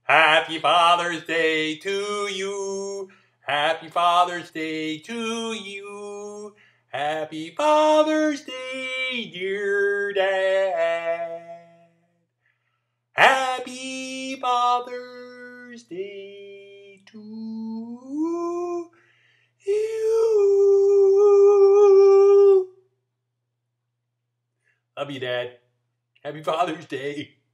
Happy Father's Day to you. Happy Father's Day to you. Happy Father's Day, dear Dad. Happy Father's Day to you. Love you, Dad. Happy Father's Day.